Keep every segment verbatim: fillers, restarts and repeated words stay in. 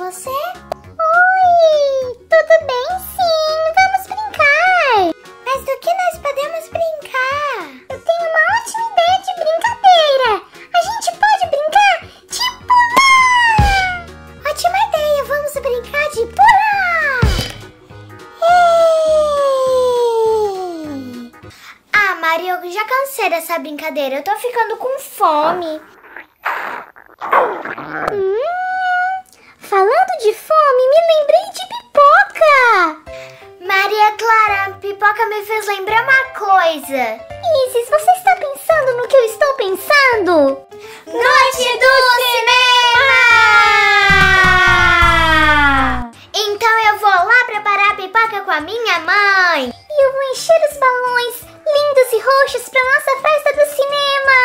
você? Oi, tudo bem? Sim, vamos brincar. Mas do que nós podemos brincar? Eu tenho uma ótima ideia de brincadeira. A gente pode brincar de pular. Ótima ideia, vamos brincar de pular. Ei. Ah, Maria, eu já cansei dessa brincadeira. Eu tô ficando com fome. Hum, falando de fome, me lembrei de pipoca. Maria Clara, a pipoca me fez lembrar uma coisa. Isis, você está pensando no que eu estou pensando? Noite do cinema! Então eu vou lá preparar a pipoca com a minha mãe. E eu vou encher os balões lindos e roxos para nossa festa do cinema.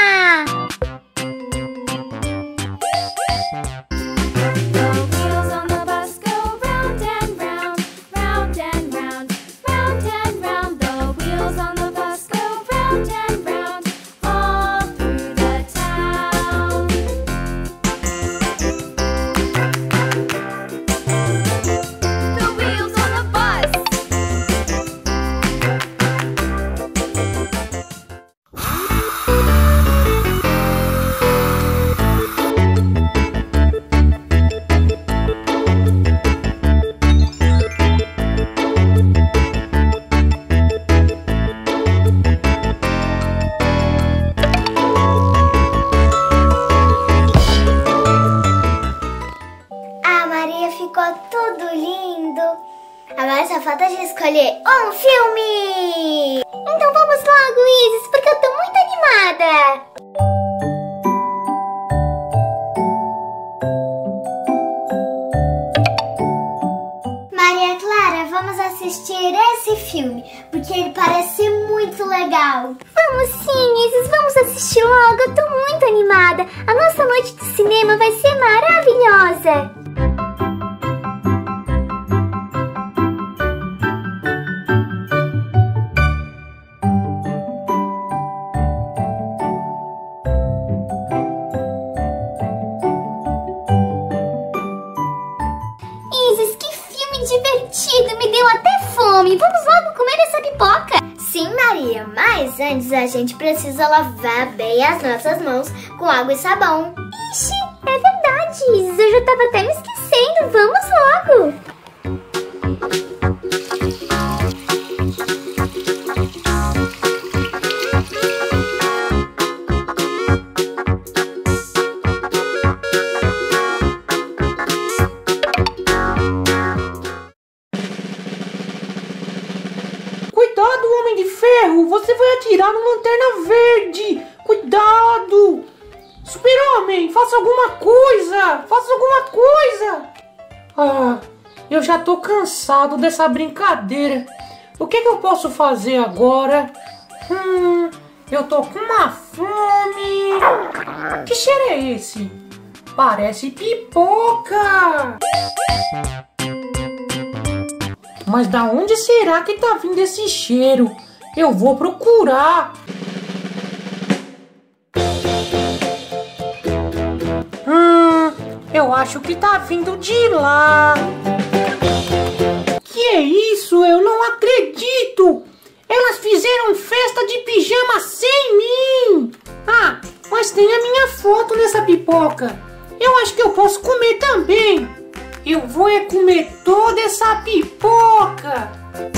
Ficou tudo lindo. Agora só falta a gente escolher um filme. Então vamos logo, Isis, porque eu tô muito animada. Maria Clara, vamos assistir esse filme, porque ele parece ser muito legal. Vamos sim, Isis, vamos assistir logo. Eu tô muito animada. A nossa noite de cinema vai ser maravilhosa. Divertido, me deu até fome. Vamos logo comer essa pipoca. Sim, Maria, mas antes a gente precisa lavar bem as nossas mãos com água e sabão. Ixi, é verdade, Isis, eu já tava até me esquecendo. Vamos logo. Cuidado, Homem de Ferro! Você vai atirar no Lanterna Verde! Cuidado! Super-Homem, faça alguma coisa! Faça alguma coisa! Ah, eu já tô cansado dessa brincadeira. O que, que eu posso fazer agora? Hum, eu tô com uma fome. Que cheiro é esse? Parece pipoca! Mas da onde será que tá vindo esse cheiro? Eu vou procurar. Hum, eu acho que tá vindo de lá. Que é isso? Eu não acredito! Elas fizeram festa de pijama sem mim! Ah, mas tem a minha foto nessa pipoca. Eu acho que eu posso comer também. Eu vou é comer toda essa pipoca!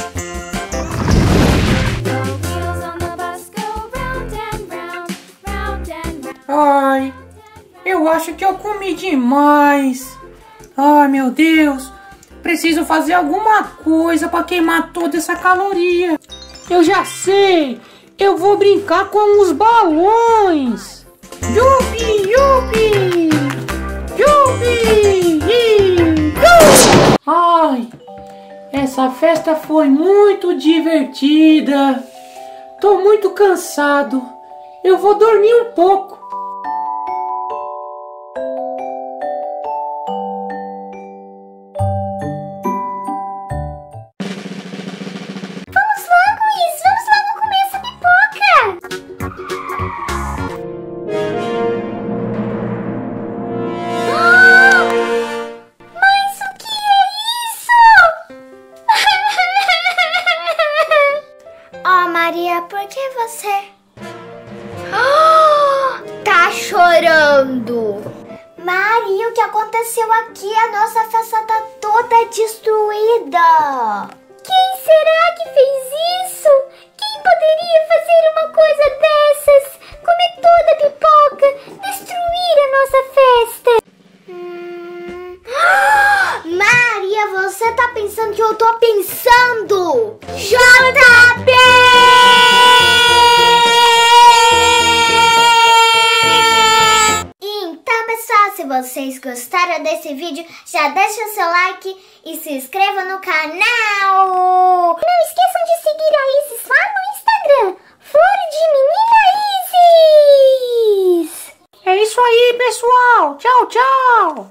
Ai, eu acho que eu comi demais. Ai, meu Deus. Preciso fazer alguma coisa para queimar toda essa caloria. Eu já sei. Eu vou brincar com os balões. Yupi, yupi. Yupi. Ai, essa festa foi muito divertida. Tô muito cansado. Eu vou dormir um pouco. Vamos logo, Isis. Vamos logo comer essa pipoca. Ah! Maria, o que aconteceu aqui? A nossa festa tá toda destruída. Quem será que fez isso? Quem poderia fazer uma coisa dessas? Comer toda a pipoca, destruir a nossa festa. Hum... Maria, você tá pensando que eu tô pensando? J P! Então, pessoal, se vocês gostaram desse vídeo, já deixa o seu like e se inscreva no canal. Não esqueçam de seguir a Isis lá no Instagram. Fora de Menina Isis! É isso aí, pessoal. Tchau, tchau.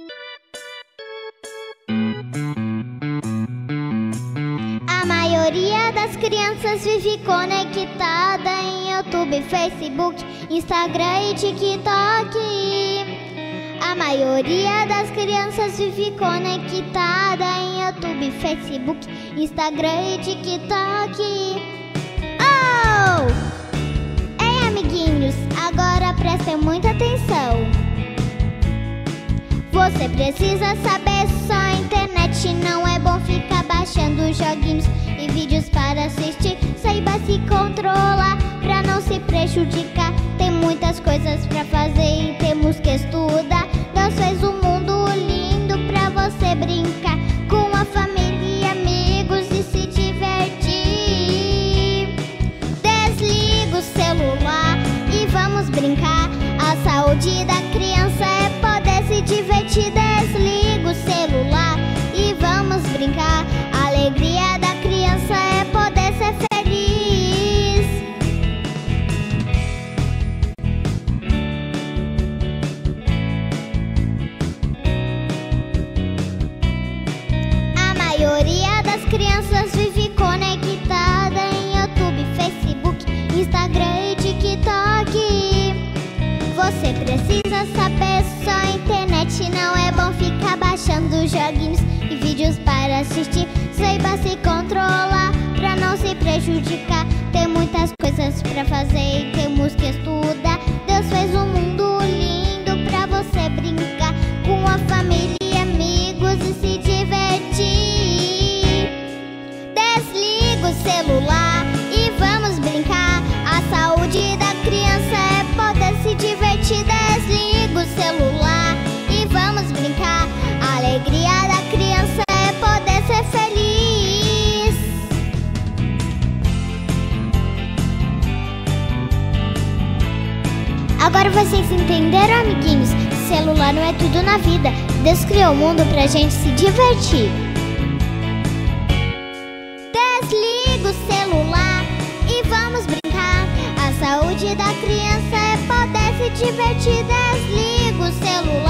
A maioria das crianças vive conectada em YouTube, Facebook, Instagram e TikTok. A maioria das crianças vive conectada em YouTube, Facebook, Instagram e TikTok. Oh! Ei, amiguinhos, agora prestem muita atenção. Você precisa saber, só a internet não é bom ficar baixando joguinhos e vídeos para assistir. Saiba se controlar pra não se prejudicar. Tem muitas coisas pra fazer e temos que estudar. Deus fez um mundo lindo pra você brincar com a família e amigos e se divertir. Desliga o celular e vamos brincar. A saúde da criança é poder se divertir. Desliga o celular e vamos brincar. A alegria da criança é poder ser feliz. A maioria das crianças vive conectada em YouTube, Facebook, Instagram e TikTok. Você precisa saber, só a internet não é bom ficar baixando joguinhos e vídeos para assistir. Saiba se controlar pra não se prejudicar. Tem muitas coisas pra fazer e temos que estudar. Deus fez um mundo lindo pra você brincar com a família e amigos e se divertir. Desliga o celular e vamos brincar. A saúde da criança é poder se divertir. Desliga o celular e vamos brincar. A alegria da criança é poder ser feliz. Agora vocês entenderam, amiguinhos? Celular não é tudo na vida. Deus criou o mundo pra gente se divertir. Desliga o celular e vamos brincar. A saúde da criança é poder se divertir. Desliga o celular